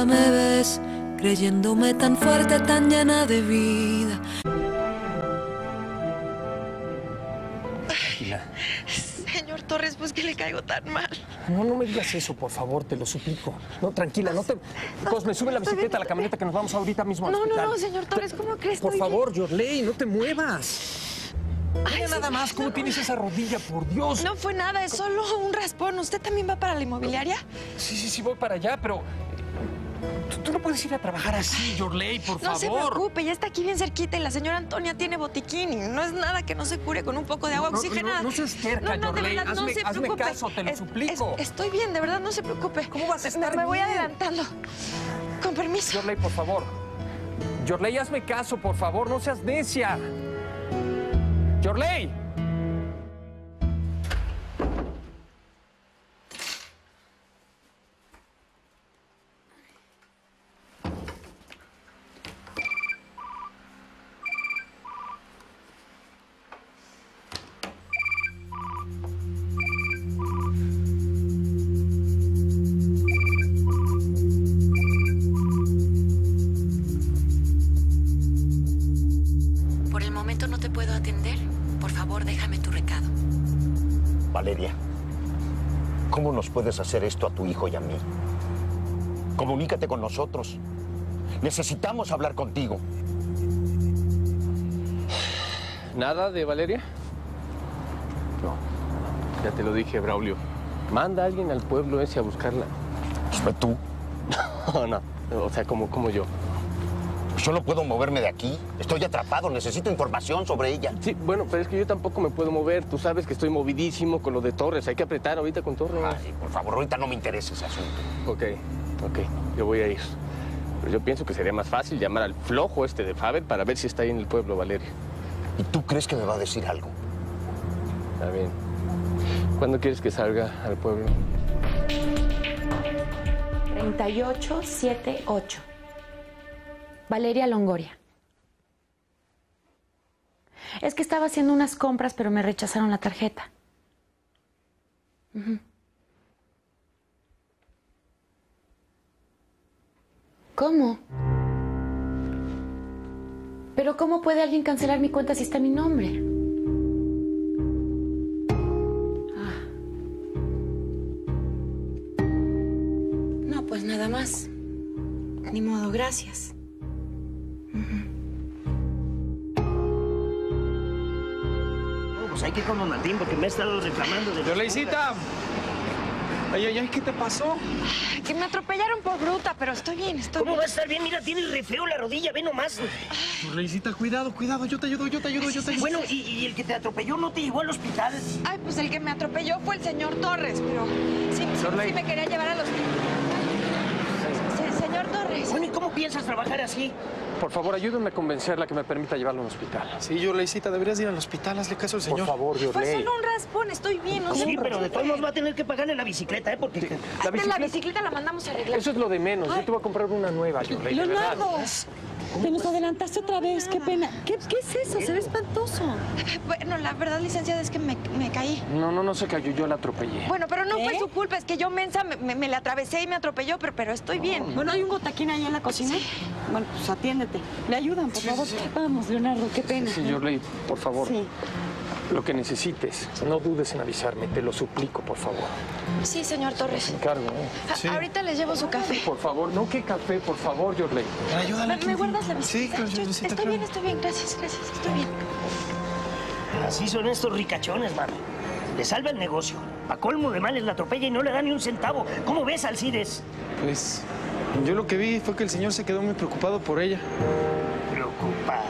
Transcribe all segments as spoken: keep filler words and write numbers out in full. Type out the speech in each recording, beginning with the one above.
ahora me ves, creyéndome tan fuerte, tan llena de vida. Tranquila. Señor Torres, pues que le caigo tan mal. No, no me digas eso, por favor, te lo suplico. No, tranquila, no te... Cosme, sube la bicicleta a la camioneta que nos vamos ahorita mismo al no, hospital. No, no, señor Torres, ¿cómo crees? Por favor, Yorley, no te muevas. Mira nada más cómo tienes esa rodilla, por Dios. No fue nada, es solo un raspón. ¿Usted también va para la inmobiliaria? Sí, sí, sí, voy para allá, pero... Tú, tú no puedes ir a trabajar así, Yorley, por no favor. No se preocupe, ya está aquí bien cerquita y la señora Antonia tiene botiquín y no es nada que no se cure con un poco de agua no, oxigenada. No, no, no seas terca, no, no, Yorley. verdad, hazme, no se hazme preocupe. caso, te lo es, suplico. Es, estoy bien, de verdad, no se preocupe. ¿Cómo vas a estar Me, me voy bien? adelantando. Con permiso. Yorley, por favor. Yorley, hazme caso, por favor, no seas necia. Yorley. No te puedo atender. Por favor, déjame tu recado. Valeria, ¿cómo nos puedes hacer esto a tu hijo y a mí? Comunícate con nosotros. Necesitamos hablar contigo. ¿Nada de Valeria? No. Ya te lo dije, Braulio. Manda a alguien al pueblo ese a buscarla. Pues tú. No, no. O sea, como, como yo. Yo no puedo moverme de aquí. Estoy atrapado. Necesito información sobre ella. Sí, bueno, pero es que yo tampoco me puedo mover. Tú sabes que estoy movidísimo con lo de Torres. Hay que apretar ahorita con Torres. Ay, por favor, ahorita no me interesa ese asunto. Ok, ok. Yo voy a ir. Pero yo pienso que sería más fácil llamar al flojo este de Faber para ver si está ahí en el pueblo, Valeria. ¿Y tú crees que me va a decir algo? Está bien. ¿Cuándo quieres que salga al pueblo? treinta y ocho setenta y ocho. Valeria Longoria. Es que estaba haciendo unas compras, pero me rechazaron la tarjeta. Uh-huh. ¿Cómo? ¿Pero cómo puede alguien cancelar mi cuenta si está mi nombre? Ah. No, pues nada más. Ni modo, gracias. Pues hay que ir con don Martín porque me ha estado reclamando de... Yorleycita. Ay, ay, ay, ¿qué te pasó? Que me atropellaron por bruta, pero estoy bien, estoy ¿Cómo bien. va a estar bien? Mira, tienes re feo la rodilla, ve nomás. Yorleycita, cuidado, cuidado, yo te ayudo, yo te ayudo, yo te ayudo. Bueno, ¿y, y el que te atropelló no te llevó al hospital? Ay, pues el que me atropelló fue el señor Torres, pero sí, sí, sí me quería llevar al hospital. Sí, señor Torres. Bueno, ¿y cómo piensas trabajar así? Por favor, ayúdenme a convencerla que me permita llevarlo a un hospital. Sí, Yorleycita, deberías ir al hospital, hazle caso al señor. Por favor, Yorley. Fue solo un raspón, estoy bien, no sé. Sí, pero de todos modos va a tener que pagarle la bicicleta, ¿eh? Porque... Sí, la, bicicleta... la bicicleta la mandamos a arreglar. Eso es lo de menos. Ay. Yo te voy a comprar una nueva, Yorley. ¡Leonardo! Te nos adelantaste otra vez, qué pena. ¿Qué, qué es eso? Se ve espantoso. Bueno, la verdad, licenciada, es que me, me caí. No, no, no se cayó, yo la atropellé. Bueno, pero no ¿Eh? fue su culpa, es que yo mensa me, me, me la atravesé y me atropelló, pero, pero estoy bien. Bueno, ¿hay un botaquín ahí en la cocina? Sí. Bueno, pues atiéndete. ¿Le ayudan, por sí, favor? Sí, sí. Vamos, Leonardo, qué pena. Sí, sí, Yorley, por favor. Sí. Lo que necesites, no dudes en avisarme, te lo suplico, por favor. Sí, señor Torres. Te encargo, ¿eh? Sí. Ahorita les llevo su café. Por favor, no, ¿qué café? Por favor, Yorley. Ayúdale. ¿Me, ¿Me guardas la bicicleta? Sí, claro, Yo, Yorleycita, Estoy claro. bien, estoy bien, gracias, gracias, estoy bien. Así son estos ricachones, mano. Le salva el negocio. A colmo de males la atropella y no le da ni un centavo. ¿Cómo ves, Alcides? Pues yo lo que vi fue que el señor se quedó muy preocupado por ella. Preocupado.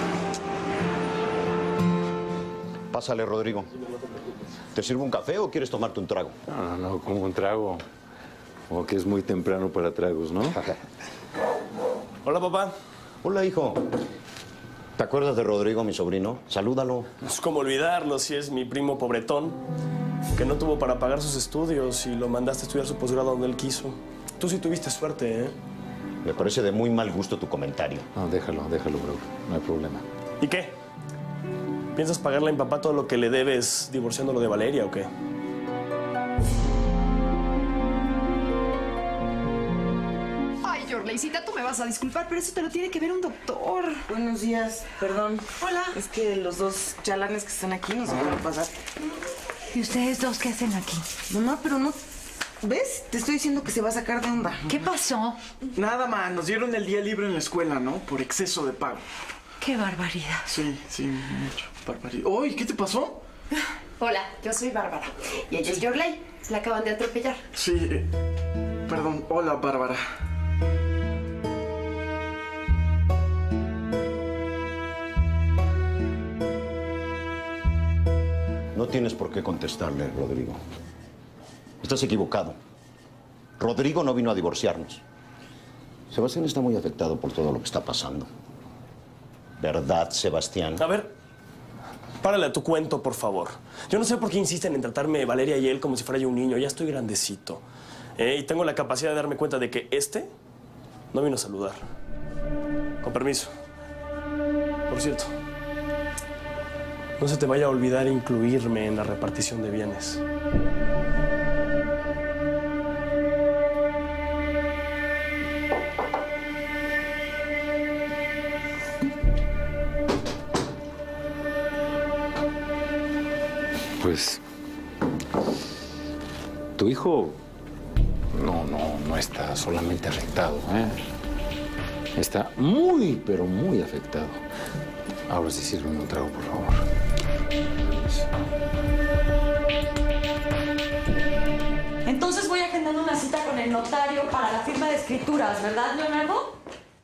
Pásale, Rodrigo. ¿Te sirvo un café o quieres tomarte un trago? No, no, no, como un trago. Como que es muy temprano para tragos, ¿no? Hola, papá. Hola, hijo. ¿Te acuerdas de Rodrigo, mi sobrino? Salúdalo. Es como olvidarlo si es mi primo pobretón, que no tuvo para pagar sus estudios y lo mandaste a estudiar su posgrado donde él quiso. Tú sí tuviste suerte, ¿eh? Me parece de muy mal gusto tu comentario. No, déjalo, déjalo, bro. No hay problema. ¿Y qué? ¿Piensas pagarle a mi papá todo lo que le debes divorciándolo de Valeria o qué? Ay, Yorleycita, tú me vas a disculpar, pero eso te lo tiene que ver un doctor. Buenos días, perdón. Hola. Es que los dos chalanes que están aquí no se pueden pasar. ¿Y ustedes dos qué hacen aquí? Mamá, pero no... ¿Ves? Te estoy diciendo que se va a sacar de onda. ¿Qué pasó? Nada, ma. Nos dieron el día libre en la escuela, ¿no? Por exceso de pago. Qué barbaridad. Sí, sí, mucho. Barbaridad. ¡Uy! ¿Qué te pasó? Hola, yo soy Bárbara. Y ella es Yorley. La acaban de atropellar. Sí, eh, perdón. Hola, Bárbara. No tienes por qué contestarle, Rodrigo. Estás equivocado. Rodrigo no vino a divorciarnos. Sebastián está muy afectado por todo lo que está pasando. ¿Verdad, Sebastián? A ver, párale a tu cuento, por favor. Yo no sé por qué insisten en tratarme Valeria y él como si fuera yo un niño. Ya estoy grandecito. Eh, y tengo la capacidad de darme cuenta de que este no vino a saludar. Con permiso. Por cierto, no se te vaya a olvidar incluirme en la repartición de bienes. Pues... tu hijo no, no, no está solamente afectado, ¿eh? Está muy, pero muy afectado. Ahora sí sirve un trago, por favor. Entonces voy agendando una cita con el notario para la firma de escrituras, ¿verdad, Leonardo?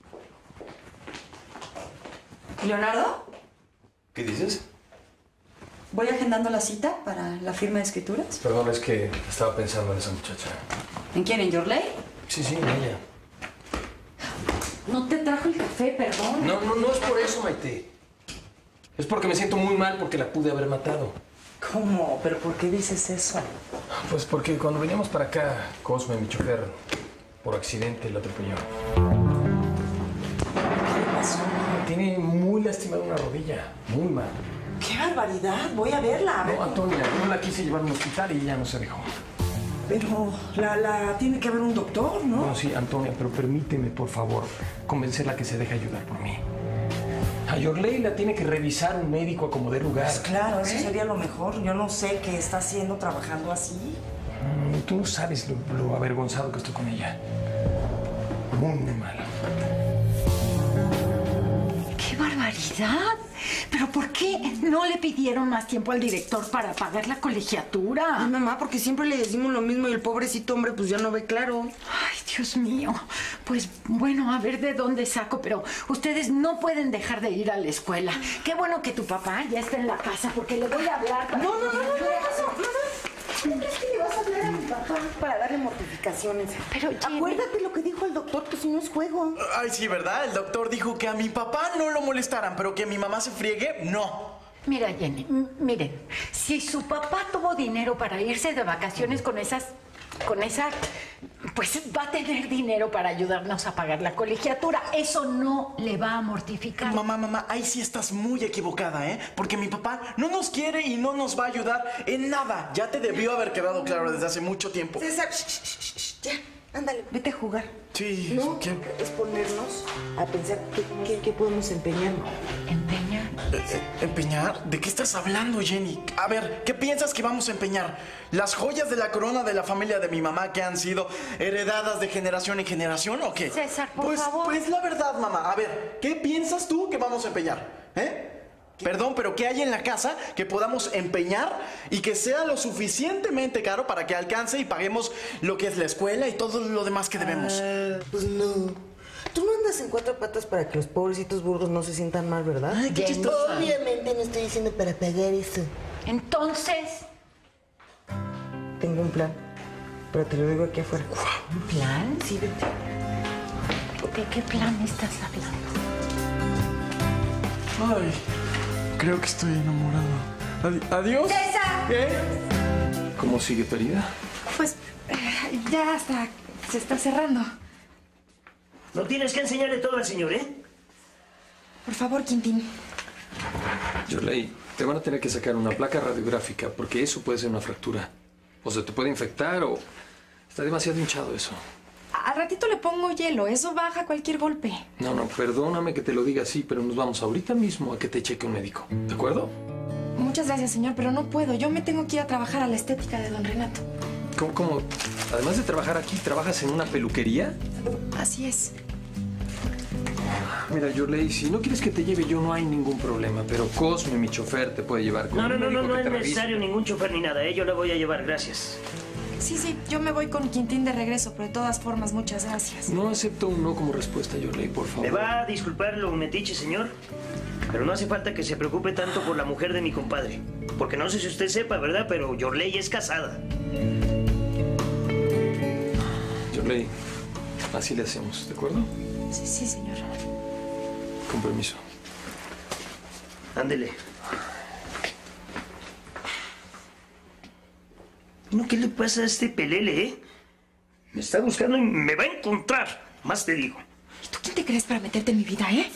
¿Leonardo? ¿Qué dices? Voy agendando la cita para la firma de escrituras. Perdón, es que estaba pensando en esa muchacha. ¿En quién? ¿En Yorley? Sí, sí, en ella. No te trajo el café, perdón. No, no, no es por eso, Maite. Es porque me siento muy mal porque la pude haber matado. ¿Cómo? ¿Pero por qué dices eso? Pues porque cuando veníamos para acá, Cosme, mi chofer, por accidente la atropelló. ¿Qué pasó? Tiene muy lastimada una rodilla, muy mal. ¡Qué barbaridad! Voy a verla. A ver. No, Antonia, yo la quise llevar a un hospital y ella no se dejó. Pero la, la tiene que ver un doctor, ¿no? No, sí, Antonia, pero permíteme, por favor, convencerla que se deje ayudar por mí. A Yorley la tiene que revisar un médico a como dé lugar. Pues claro, eso ¿Eh? sería lo mejor. Yo no sé qué está haciendo trabajando así. Mm, tú no sabes lo, lo avergonzado que estoy con ella. Muy, muy mal. ¡Qué barbaridad! ¿Pero por qué no le pidieron más tiempo al director para pagar la colegiatura? Ay, mamá, porque siempre le decimos lo mismo y el pobrecito hombre pues ya no ve claro. Ay, Dios mío. Pues bueno, a ver de dónde saco, pero ustedes no pueden dejar de ir a la escuela. Qué bueno que tu papá ya está en la casa porque le voy a hablar para... No, no, no, no, no, no, no. ¿Cómo crees que le vas a hablar a mi papá para darle mortificaciones? Pero, Jenny... Acuérdate lo que dijo el doctor, que si no es juego. Ay, sí, ¿verdad? El doctor dijo que a mi papá no lo molestaran, pero que a mi mamá se friegue, no. Mira, Jenny, m- miren, si su papá tuvo dinero para irse de vacaciones con esas... con esa... pues va a tener dinero para ayudarnos a pagar la colegiatura. Eso no le va a mortificar. Mamá, mamá, ahí sí estás muy equivocada, ¿eh? Porque mi papá no nos quiere y no nos va a ayudar en nada. Ya te debió haber quedado claro desde hace mucho tiempo. César, shh, shh, shh, shh, ya, ándale, vete a jugar. Sí, No, ¿qué? es ponernos a pensar qué, qué, qué podemos empeñar. ¿Empeñar? Eh, eh, ¿Empeñar? ¿De qué estás hablando, Jenny? A ver, ¿qué piensas que vamos a empeñar? ¿Las joyas de la corona de la familia de mi mamá que han sido heredadas de generación en generación o qué? César, por pues, favor. Pues la verdad, mamá. A ver, ¿qué piensas tú que vamos a empeñar? ¿Eh? Perdón, pero ¿qué hay en la casa que podamos empeñar y que sea lo suficientemente caro para que alcance y paguemos lo que es la escuela y todo lo demás que debemos? Ah, pues no. Tú no andas en cuatro patas para que los pobrecitos burros no se sientan mal, ¿verdad? Ay, qué chistosa. Obviamente no estoy diciendo para pagar eso. Entonces... Tengo un plan, pero te lo digo aquí afuera. ¿Un plan? Sí, vete. ¿De qué plan estás hablando? Ay, creo que estoy enamorado. Adi- ¿Adiós? ¡César! ¿Qué? ¿Cómo sigue tu herida? Pues eh, ya hasta se está cerrando. No tienes que enseñarle todo al señor, ¿eh? Por favor, Quintín. Yorley, te van a tener que sacar una placa radiográfica porque eso puede ser una fractura. O se te puede infectar o está demasiado hinchado eso. Al ratito le pongo hielo, eso baja cualquier golpe. No, no, perdóname que te lo diga así, pero nos vamos ahorita mismo a que te cheque un médico. ¿De acuerdo? Muchas gracias, señor, pero no puedo. Yo me tengo que ir a trabajar a la estética de don Renato. ¿Cómo, cómo? Además de trabajar aquí, ¿trabajas en una peluquería? Así es. Mira, Yurley, si no quieres que te lleve yo, no hay ningún problema. Pero Cosme, mi chofer, te puede llevar con No, no, un no, no, médico no que es te revise. necesario ningún chofer ni nada, ¿eh? Yo la voy a llevar, gracias. Sí, sí, yo me voy con Quintín de regreso, pero de todas formas, muchas gracias. No acepto un no como respuesta, Yurley, por favor. Me va a disculpar lo metiche, señor, pero no hace falta que se preocupe tanto por la mujer de mi compadre. Porque no sé si usted sepa, ¿verdad? Pero Yorley es casada. Yurley, así le hacemos, ¿de acuerdo? Sí, sí, señor. Con permiso. Ándele. No, ¿qué le pasa a este pelele, eh? Me está buscando y me va a encontrar. Más te digo. ¿Y tú quién te crees para meterte en mi vida, eh?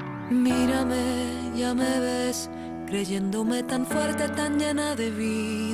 Mírame, ya me ves, creyéndome tan fuerte, tan llena de vida.